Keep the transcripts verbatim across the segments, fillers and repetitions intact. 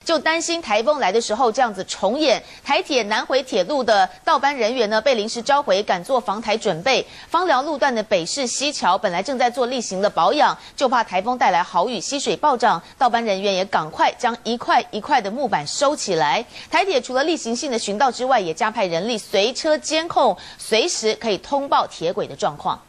就担心台风来的时候这样子重演。台铁南回铁路的道班人员呢被临时召回，赶做防台准备。枋寮路段的北市西桥本来正在做例行的保养，就怕台风带来豪雨，溪水暴涨，道班人员也赶快将一块一块的木板收起来。台铁除了例行性的巡道之外，也加派人力随车监控，随时可以通报铁轨的状况。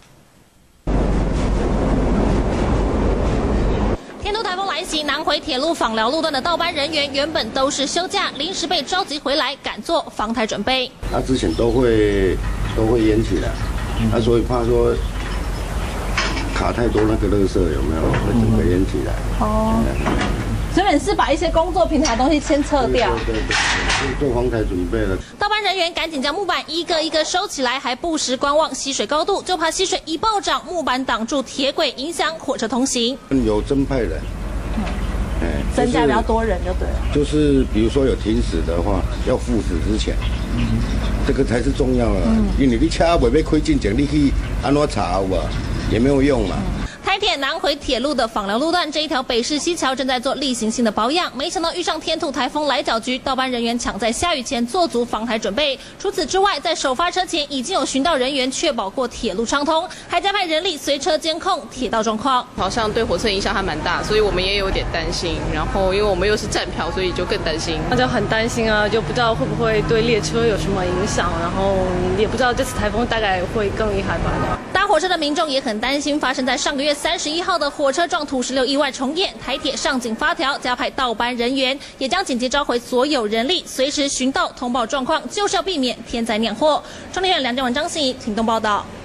天都台风来袭，南回铁路枋寮路段的道班人员原本都是休假，临时被召集回来，赶做防台准备。 他之前都会都会淹起来，他、嗯啊、所以怕说卡太多那个垃圾有没有会整个淹起来。哦， 所以你是把一些工作平台的东西先撤掉， 对对对，做防台准备了。 道班人员赶紧将木板一个一个收起来，还不时观望溪水高度，就怕溪水一暴涨，木板挡住铁轨，影响火车通行。 有增派人， 嗯，哎、就是，增加比较多人就对了。就是比如说有停驶的话，要复驶之前，嗯、这个才是重要的、嗯。因为你车未要开进前，你去安怎查有无？也没有用嘛。嗯台铁南回铁路的枋寮路段这一条北市西桥正在做例行性的保养，没想到遇上天兔台风来搅局，道班人员抢在下雨前做足防台准备。除此之外，在首发车前已经有巡道人员确保过铁路畅通，还加派人力随车监控铁道状况。 好像对火车影响还蛮大，所以我们也有点担心。然后因为我们又是站票，所以就更担心。 那就很担心啊，就不知道会不会对列车有什么影响，然后也不知道这次台风大概会更厉害吧。 搭火车的民众也很担心，发生在上个月三十一号的火车撞土石流意外重演，台铁上紧发条，加派道班人员，也将紧急召回所有人力，随时巡道通报状况，就是要避免天灾酿祸。中立院梁建文、张欣怡，屏东报道。